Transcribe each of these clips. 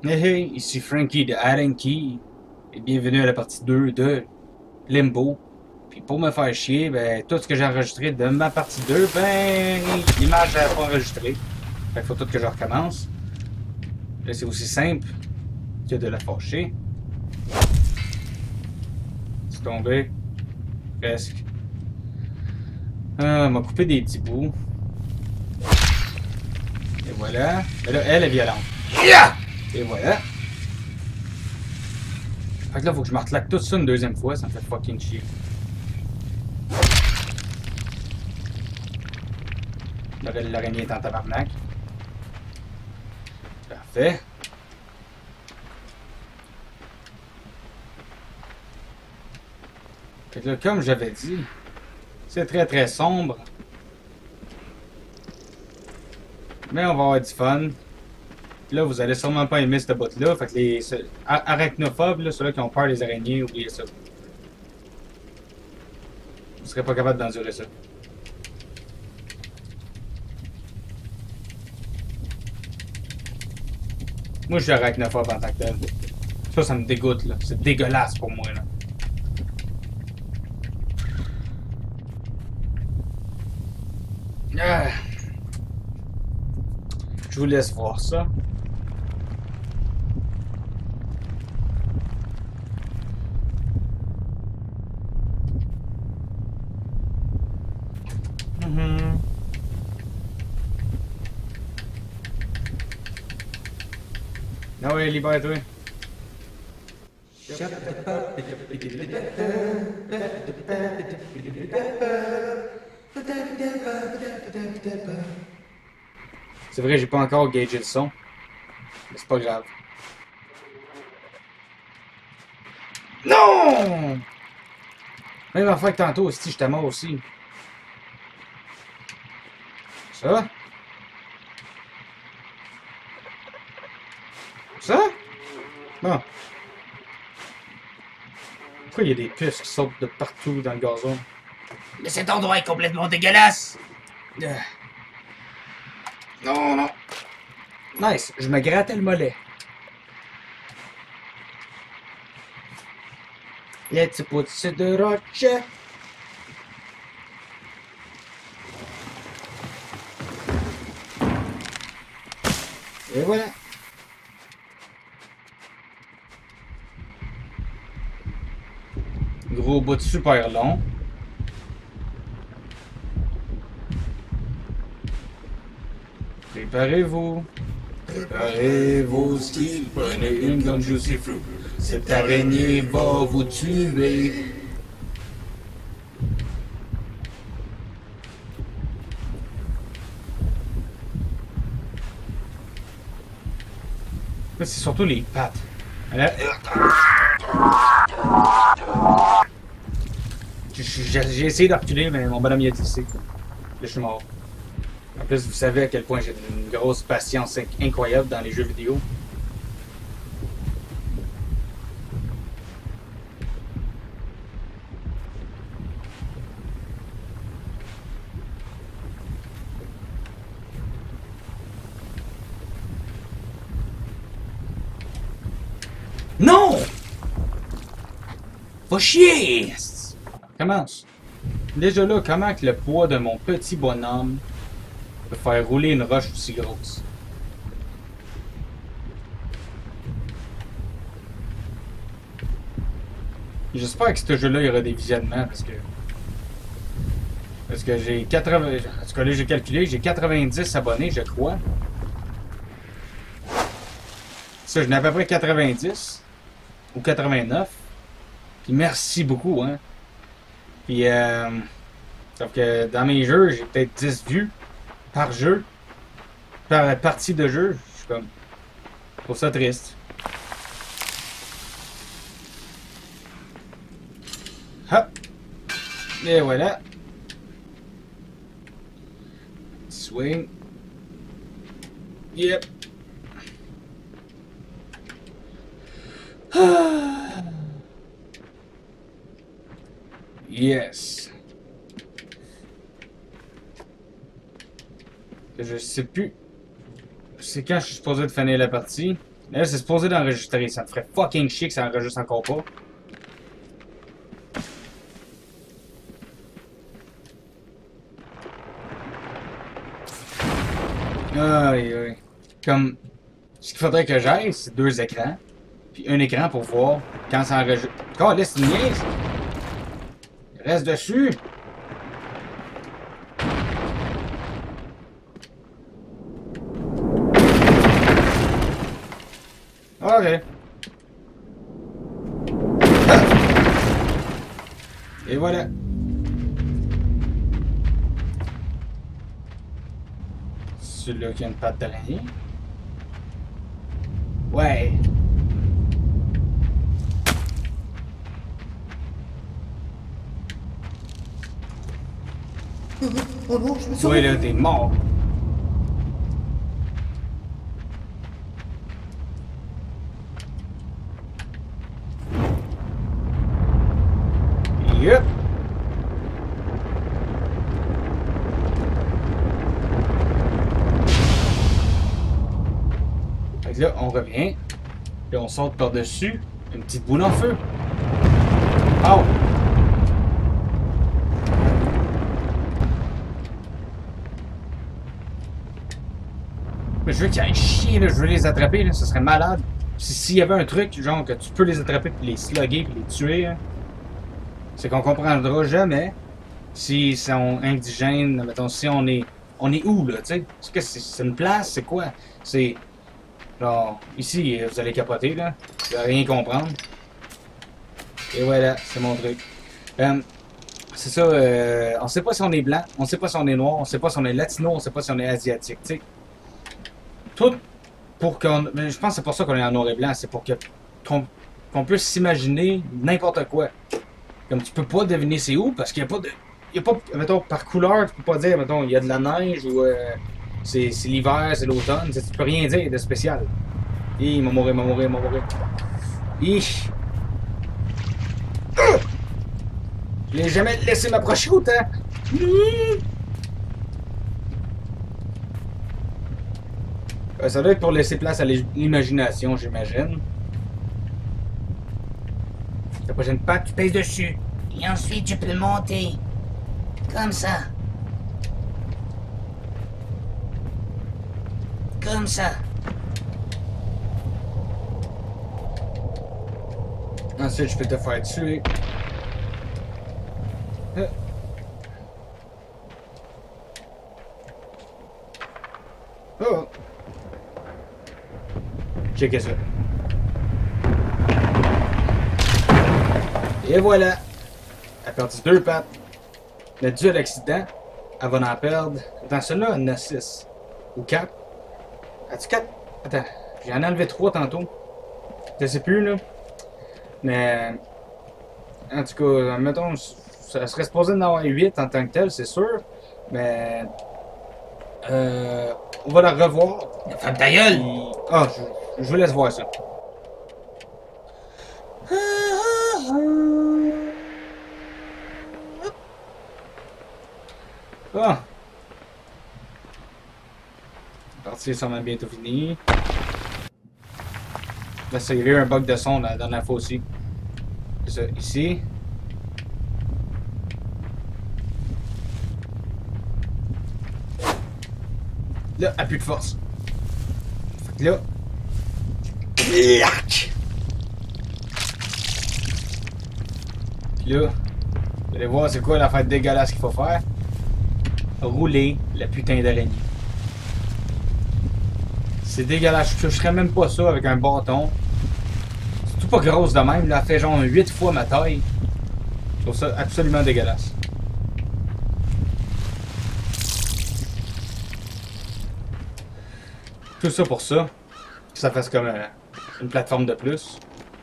Hey hey, ici Frankie de Allen Key et bienvenue à la partie 2 de Limbo. Puis pour me faire chier, ben tout ce que j'ai enregistré de ma partie 2, ben l'image n'a pas enregistré. Fait qu'il faut tout que je recommence. Là c'est aussi simple que de la fâcher. C'est tombé. Presque. Ah, m'a coupé des petits bouts. Et voilà. Mais là, elle est violente. Yeah! Et voilà. Fait que là, faut que je me reclaque tout ça une deuxième fois, ça me fait fucking chier. L'araignée est en tabarnak. Parfait. Fait que là, comme j'avais dit, c'est très très sombre. Mais on va avoir du fun. Là, vous allez sûrement pas aimer ce bout-là. Fait que les arachnophobes, ceux-là qui ont peur des araignées, oubliez ça. Vous serez pas capable d'endurer ça. Moi, je suis arachnophobe en tant que tel. Ça me dégoûte, là. C'est dégueulasse pour moi, là. Ah. Je vous laisse voir ça. Ah ouais, libère-toi. C'est vrai, j'ai pas encore gagé le son. Mais c'est pas grave. Non! Même affaire que tantôt, si j'étais mort aussi. Ça? Ça? Non. Pourquoi il y a des puces qui sautent de partout dans le gazon? Mais cet endroit est complètement dégueulasse! Non, non. Nice, je me grattais le mollet. Let's put the roche. Et voilà. Gros bout super long. Préparez-vous. Préparez-vous, style, prenez une comme Juicy Fruit. Cette araignée va vous tuer. Là, c'est surtout les pattes. J'ai essayé de reculer, mais mon bonhomme y a glissé. Là, je suis mort. En plus, vous savez à quel point j'ai une grosse patience incroyable dans les jeux vidéo. Non! Va chier! Commence. Déjà là, comment que le poids de mon petit bonhomme peut faire rouler une roche aussi grosse? J'espère que ce jeu-là, il y aura des visionnements parce que j'ai 80... En tout cas, là, j'ai calculé, j'ai 90 abonnés, je crois. Ça, je n'ai à peu près 90 ou 89. Puis merci beaucoup, hein. Puis, sauf que dans mes jeux, j'ai peut-être 10 vues par jeu, par partie de jeu. Je suis comme... Je trouve ça triste. Hop! Et voilà. Swing. Yep. Yes. Je sais plus. C'est quand je suis supposé de finir la partie. Mais là, c'est supposé d'enregistrer. Ça me ferait fucking chier que ça enregistre encore pas. Aïe, aïe. Comme, ce qu'il faudrait que j'aille, c'est 2 écrans. Puis un écran pour voir quand ça enregistre. Oh, là, c'est une niaise. Reste dessus. Ok. Ah! Et voilà. Celui-là qui a une patte d'araignée. Ouais. Oh non, je me sens... Ouais, là, t'es mort. Yep. Fait que là, on revient. Là, on saute par-dessus. Une petite boule en feu. Oh! Mais je veux qu'ils aillent chier, là. Je veux les attraper, là. Ça serait malade. S'il y avait un truc, genre, que tu peux les attraper, puis les slugger, puis les tuer, hein, c'est qu'on comprendra jamais s'ils sont indigènes. Mettons, si on est. On est où, là, tu sais? Est-ce que c'est une place? C'est quoi? C'est. Genre, ici, vous allez capoter, là. Vous allez rien comprendre. Et voilà, c'est mon truc. C'est ça, on sait pas si on est blanc, on sait pas si on est noir, on sait pas si on est latino, on sait pas si on est asiatique, tu sais. Tout pour qu'on... Mais je pense que c'est pour ça qu'on est en noir et blanc, c'est pour qu'on puisse s'imaginer n'importe quoi. Comme tu peux pas deviner c'est où, parce qu'il y a pas de... Il y a pas, mettons, par couleur, tu peux pas dire, mettons, il y a de la neige ou c'est l'hiver, c'est l'automne, tu peux rien dire de spécial. Il m'a mouru, il m'a mouru, il m'a mouru. Ich. Je l'ai jamais laissé m'approcher autant. Ça doit être pour laisser place à l'imagination, j'imagine. La prochaine patte, tu pèses dessus. Et ensuite, tu peux monter. Comme ça. Comme ça. Ensuite, je peux te faire tuer. Oh! Checkez ça. Et voilà! Elle a perdu 2 pattes. Mais dû à l'accident, elle va en perdre. Attends, celle-là, elle en a 6. Ou 4. As-tu 4? Attends, j'en ai enlevé 3 tantôt. Je sais plus, là. Mais. En tout cas, mettons, ça serait supposé en avoir 8 en tant que tel, c'est sûr. Mais. On va la revoir. Ferme ta gueule! Ah, je vous laisse voir ça. Ah! La partie est sûrement bientôt finie. Là, ça y a eu un bug de son la dernière fois aussi. C'est ça, ici. Là, elle a plus de force. Fait que là. Clac! Puis là, vous allez voir c'est quoi l'affaire dégueulasse qu'il faut faire. Rouler la putain d'araignée. C'est dégueulasse. Je toucherais même pas ça avec un bâton. C'est tout pas grosse de même. Là, elle fait genre 8 fois ma taille. Je trouve ça absolument dégueulasse. Tout ça pour ça. Que ça fasse comme une plateforme de plus.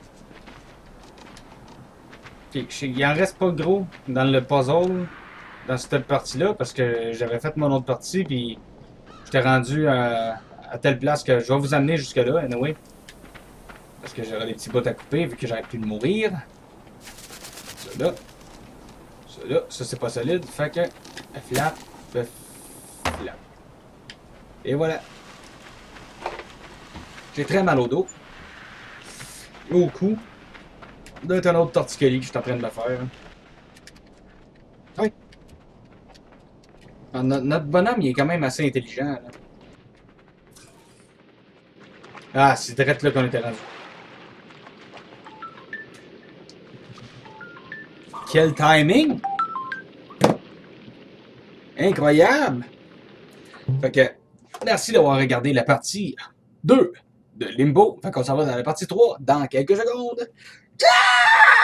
Il en reste pas gros dans le puzzle, dans cette partie-là, parce que j'avais fait mon autre partie, puis j'étais rendu à telle place que je vais vous amener jusque-là, anyway. Parce que j'aurai des petits bouts à couper, vu que j'arrête plus de mourir. Ça là. Ça là. Ça, c'est pas solide. Fait que, flap, flap. Et voilà. J'ai très mal au dos. Au cou. Doit être un autre torticolis que je suis en train de me faire. Oui. Notre bonhomme, il est quand même assez intelligent. Là. Ah, c'est direct là qu'on était rendu. Quel timing! Incroyable! Fait que, merci d'avoir regardé la partie 2 de Limbo. Fait qu'on s'en va dans la partie 3 dans quelques secondes. Ciao!